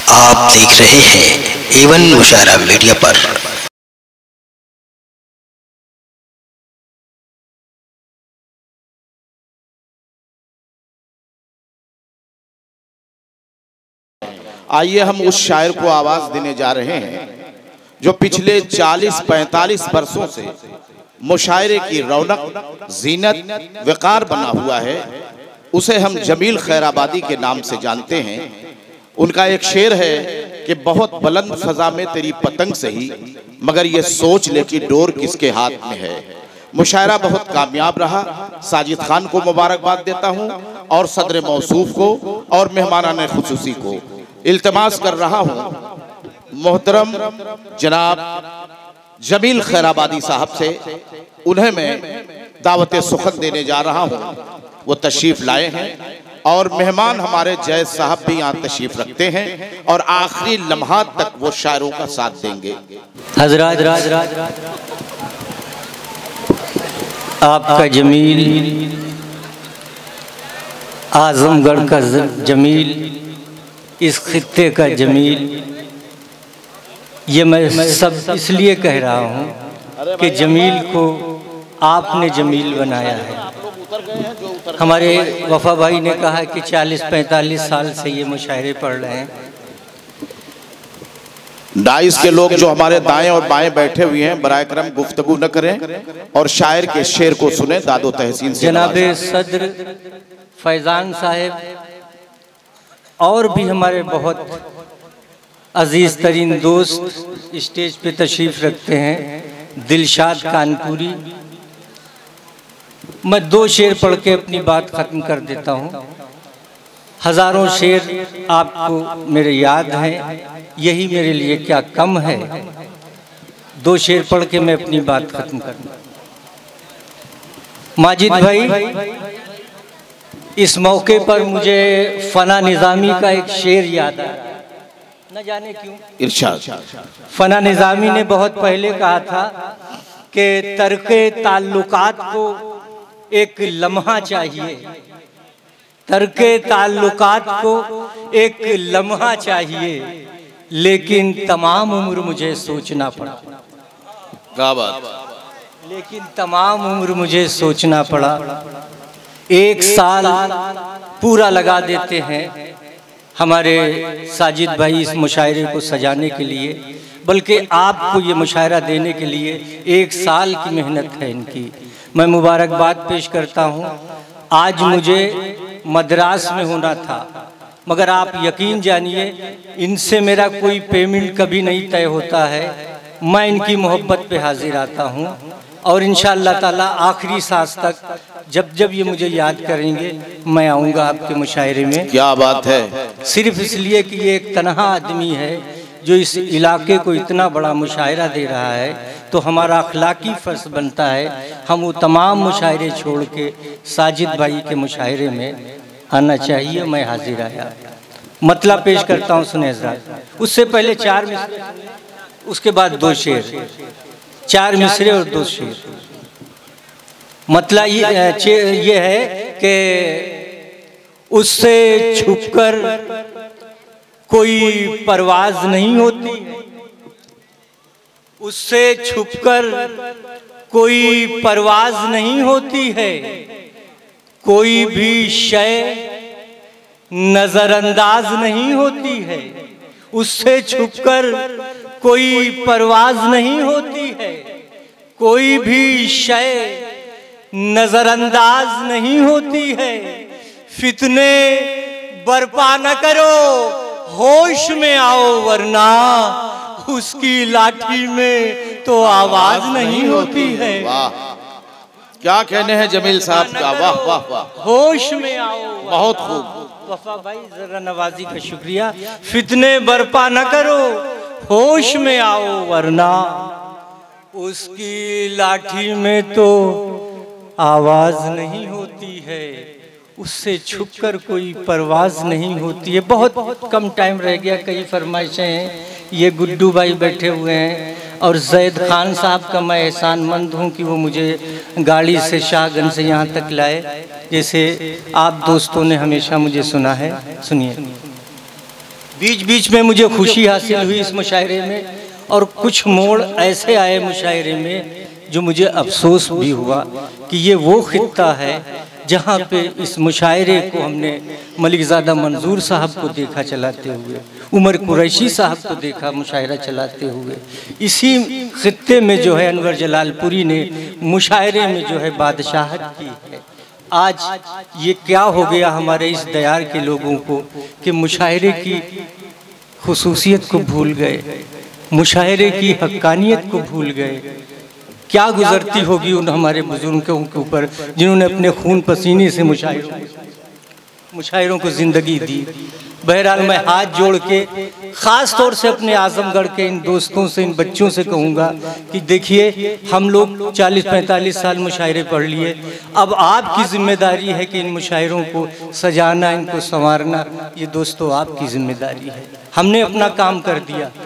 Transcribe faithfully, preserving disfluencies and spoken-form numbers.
आप देख रहे हैं एवन मुशायरा मीडिया पर। आइए हम उस शायर को आवाज देने जा रहे हैं जो पिछले चालीस पैंतालीस वर्षों से मुशायरे की रौनक, जीनत, वकार बना हुआ है। उसे हम जमील खैराबादी के नाम से जानते हैं। उनका एक शेर है कि बहुत बुलंद फजा में तेरी पतंग सही, मगर ये सोच ले कि डोर किसके हाथ में है। मुशायरा बहुत कामयाब रहा। साजिद खान को मुबारकबाद देता हूँ और सदर मौसूफ को और मेहमानान खुसूसी को इल्तमास कर रहा हूँ मोहतरम जनाब जमील खैराबादी साहब से, उन्हें मैं दावत सुखद देने जा रहा हूँ। वो तशरीफ लाए हैं और मेहमान हमारे जैद साहब भी यहाँ तशरीफ रखते हैं और आखिरी लम्हात तक वो शायरों का साथ देंगे। हजरात राज राज आपका जमील, आजमगढ़ का जमील, इस खित्ते का जमील, ये मैं सब इसलिए कह रहा हूँ कि जमील को आपने जमील बनाया है। हमारे वफा भाई ने कहा कि चालीस पैंतालीस साल से ये मुशायरे पढ़ रहे हैं। डाइस के लोग जो हमारे दाएं और बाएं बैठे हुए हैं, बराए करम गुफ्तगू न करें और शायर के शेर को सुने। दादो तहसीन से जनाबे सदर फैजान साहब और भी हमारे बहुत अजीज तरीन दोस्त स्टेज पे तशरीफ रखते हैं। दिलशाद कानपुरी, मैं दो शेर पढ़ के अपनी बात ख़त्म कर देता हूँ। हज़ारों शेर आपको मेरे याद हैं, यही मेरे लिए क्या कम है। दो शेर पढ़ के मैं अपनी बात ख़त्म कर दूँ। माजिद भाई, इस मौके पर मुझे फना निज़ामी का एक शेर याद आ रहा है, न जाने क्यों। इरशाद। फना निज़ामी ने बहुत पहले कहा था कि तर्के ताल्लुकात को एक लम्हा चाहिए, तर्के ताल्लुकात को एक लम्हा चाहिए, लेकिन तमाम उम्र मुझे सोचना पड़ा। क्या बात। लेकिन तमाम उम्र मुझे सोचना पड़ा। एक साल पूरा लगा देते हैं हमारे साजिद भाई इस मुशायरे को सजाने के लिए, बल्कि आपको ये मुशायरा देने के लिए एक साल की मेहनत है इनकी। मैं मुबारकबाद पेश करता हूँ। आज मुझे मद्रास में होना था, मगर आप यकीन जानिए इनसे मेरा कोई पेमेंट कभी नहीं तय होता है। मैं इनकी मोहब्बत पे हाजिर आता हूँ और इंशाअल्लाह ताला आखिरी सांस तक जब जब ये मुझे याद करेंगे मैं आऊँगा आपके मुशायरे में। क्या बात है। सिर्फ इसलिए कि ये एक तन्हा आदमी है जो इस इलाके को इतना बड़ा मुशायरा दे रहा है, तो हमारा अखलाकी फ़र्ज़ बनता है हम वो तमाम मुशायरे छोड़ के साजिद भाई के मुशायरे में आना चाहिए। मैं हाजिर आया। मतलब पेश करता हूँ, सुने हज़रात। उससे पहले चार मिसरे, उसके बाद दो शेर, चार मिसरे और दो शेर। मतलब ये ये है कि उससे छुपकर कोई परवाज नहीं होती, उससे छुपकर कोई परवाज नहीं होती है, कोई भी शय नजरअंदाज नहीं होती है, उससे छुपकर कोई परवाज नहीं होती है, कोई भी शय नजरअंदाज नहीं होती है। फितने बर्पा न करो, होश में आओ, वरना उसकी लाठी में तो आवाज नहीं होती है। वाह, क्या कहने हैं जमील साहब का। वाह वाह वाह। होश में आओ। बहुत खूब वफा भाई, जरा नवाजी का शुक्रिया। फितने बर्पा न करो, होश में आओ, वरना उसकी लाठी में तो आवाज नहीं होती है, उससे छुपकर कोई परवाज नहीं होती है। बहुत कम टाइम रह गया, कई फरमाइशें हैं। ये गुड्डू भाई बैठे हुए हैं और जैद खान साहब का मैं एहसानमंद हूँ कि वो मुझे गाड़ी से शाहगंज से यहाँ तक लाए, जैसे आप दोस्तों ने हमेशा मुझे सुना है। सुनिए। बीच बीच में मुझे खुशी हासिल हुई इस मुशायरे में, और कुछ मोड़ ऐसे आए मुशायरे में जो मुझे अफसोस भी हुआ कि ये वो खित्ता है जहाँ पे इस मुशायरे को हमने मलिकज़ादा मंजूर साहब को देखा चलाते हुए, उमर कुरैशी साहब को देखा मुशायरा चलाते हुए। इसी खित्ते में जो है अनवर जलालपुरी ने मुशायरे में जो है बादशाहत की है। आज ये क्या हो गया हमारे इस दयार के लोगों को कि मुशायरे की खुसूसियत को भूल गए, मुशायरे की हक्कानियत को भूल गए। क्या गुजरती होगी उन हमारे बुजुर्गों के ऊपर जिन्होंने अपने खून पसीने से मुशायरों मुशायरों को ज़िंदगी दी। बहरहाल मैं हाथ जोड़ के ख़ास तौर से अपने आज़मगढ़ के इन दोस्तों से, इन बच्चों से कहूँगा कि देखिए, हम लोग चालीस पैंतालीस साल मुशायरे पढ़ लिए, अब आपकी ज़िम्मेदारी है कि इन मुशायरों को सजाना, इनको संवारना, ये दोस्तों आपकी ज़िम्मेदारी है। हमने अपना काम कर दिया।